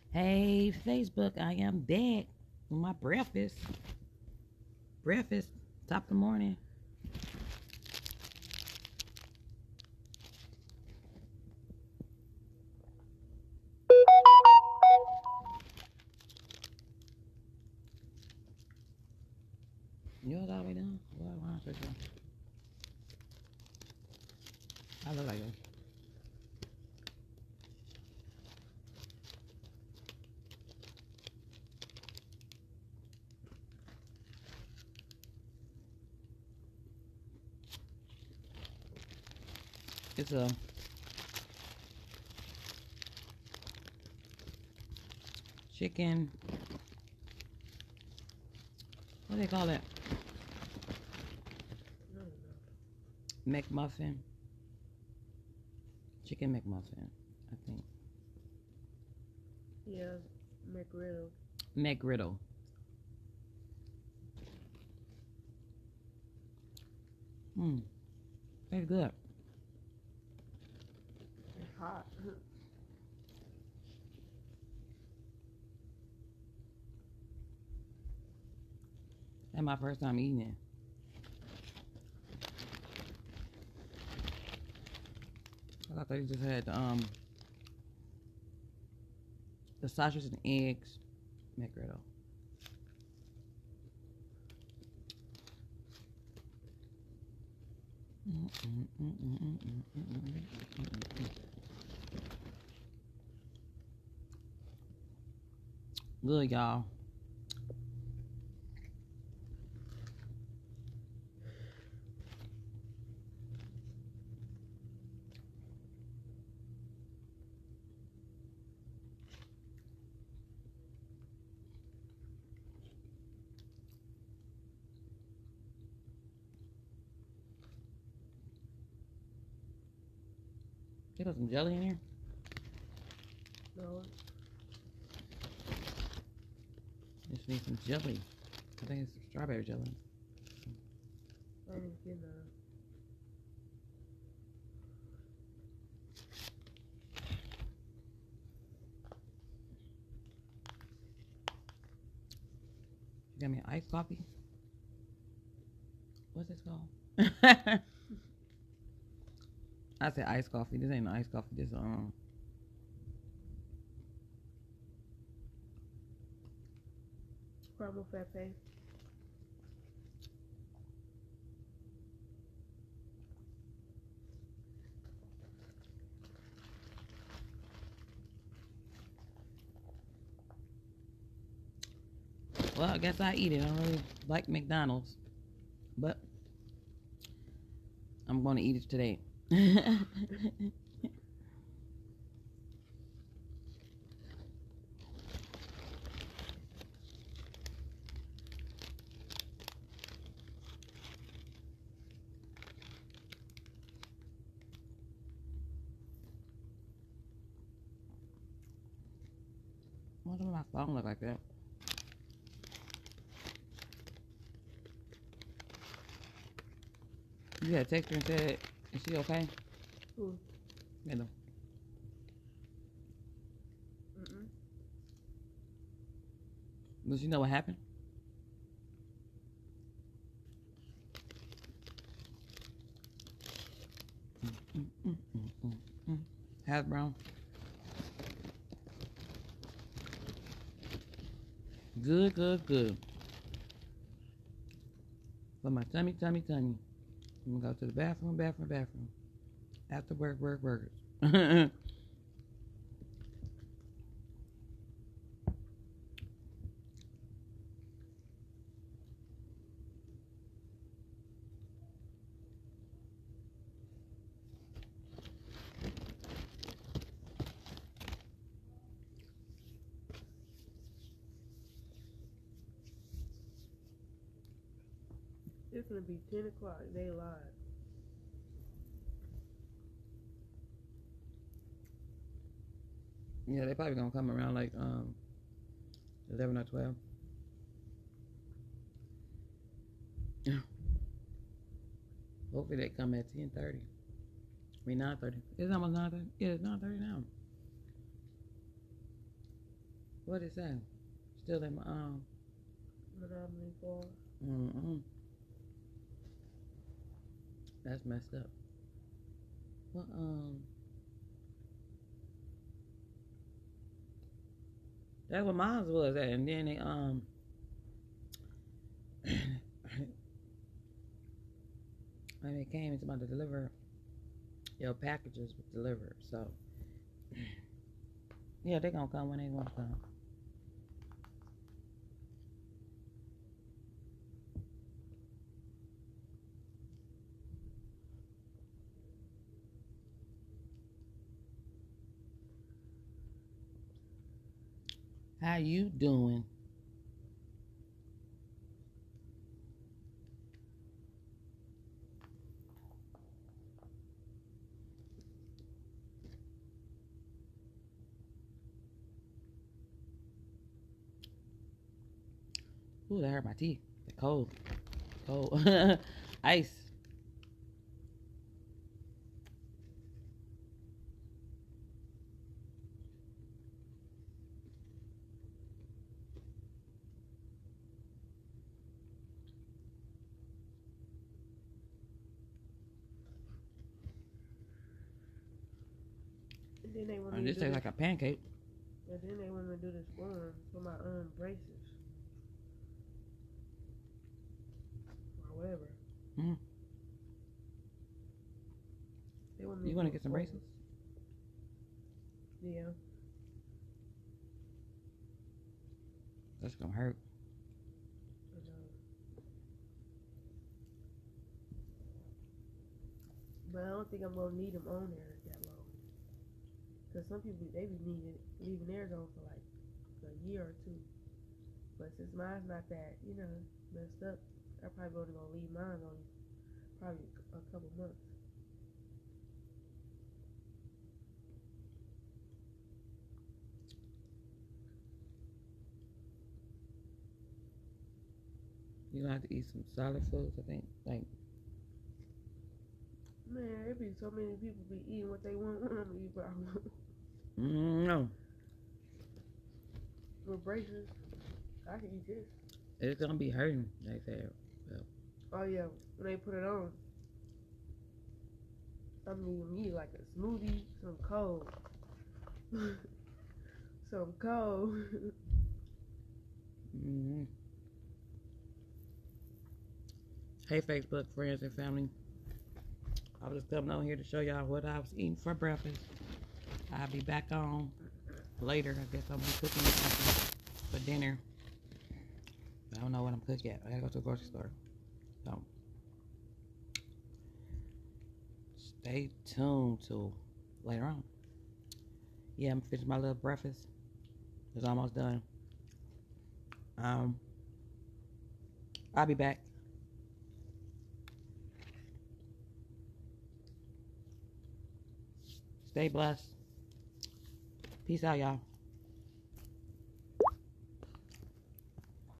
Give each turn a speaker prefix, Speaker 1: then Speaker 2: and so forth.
Speaker 1: Hey, Facebook, I am back with my breakfast. Breakfast, top of the morning. Yours all the way down? Why not switch on? I look like this. It's a chicken, what do they call it? McMuffin. Chicken McMuffin, I think.
Speaker 2: Yeah, McGriddle.
Speaker 1: McGriddle. That's good.
Speaker 2: It's hot.
Speaker 1: That's my first time eating it. I thought they just had the sausage and eggs McGriddle. Good, y'all. You got some jelly in here?
Speaker 2: No,
Speaker 1: Just need some jelly. I think it's strawberry jelly.
Speaker 2: I didn't get none.
Speaker 1: You got me an iced coffee? What's this called? I said iced coffee. This ain't no iced coffee. This
Speaker 2: Caramel frappe.
Speaker 1: well, I guess I eat it. I don't really like McDonald's, but I'm going to eat it today. Why does my phone look like that? You had a text her and said, is she okay?
Speaker 2: Who?
Speaker 1: Hello. Does she know what happened? Hash brown. Good, good, good. For my tummy. I'm gonna go to the bathroom. After work, burgers.
Speaker 2: It's gonna be 10 o'clock. They lied.
Speaker 1: Yeah, they probably gonna come around like 11 or 12. Hopefully they come at 10:30. I mean 9:30. It's almost 9:30. Yeah, it's 9:30 now. What is that? Still in my
Speaker 2: Monopoly 4.
Speaker 1: Mm-mm. That's messed up. Well, that's what mine was at, and then they when it came into my to deliver, your packages were delivered. So yeah, they gonna come when they want to come. How you doing? Ooh, that hurt my teeth. The cold. Ice.
Speaker 2: And then they want
Speaker 1: And
Speaker 2: me to
Speaker 1: this
Speaker 2: do
Speaker 1: tastes
Speaker 2: this.
Speaker 1: like a pancake.
Speaker 2: And then they want me to do this one for my braces. Or whatever.
Speaker 1: Mm.
Speaker 2: They want me
Speaker 1: You
Speaker 2: to
Speaker 1: want to
Speaker 2: do
Speaker 1: get some
Speaker 2: a
Speaker 1: braces?
Speaker 2: Yeah.
Speaker 1: That's gonna hurt.
Speaker 2: But I don't think I'm gonna need them on there that long. Cause some people they be leaving theirs on for like a year or two. But since mine's not that, messed up, I probably only gonna leave mine on probably a couple months.
Speaker 1: You're gonna have to eat some solid foods, I think. Like,
Speaker 2: Man, it be so many people be eating what they want when I'm eating, but I want
Speaker 1: no.
Speaker 2: with braces. I can eat this.
Speaker 1: It's gonna be hurting, they said. Well,
Speaker 2: Oh yeah, when they put it on, I'm eating me like a smoothie, some cold, some cold.
Speaker 1: mm-hmm. Hey, Facebook friends and family. I was just coming on here to show y'all what I was eating for breakfast. I'll be back on later. I guess I'll be cooking something for dinner. I don't know what I'm cooking yet. I gotta go to the grocery store. So stay tuned till later on. Yeah, I'm finishing my little breakfast. It's almost done. I'll be back. Stay blessed. Peace out, y'all.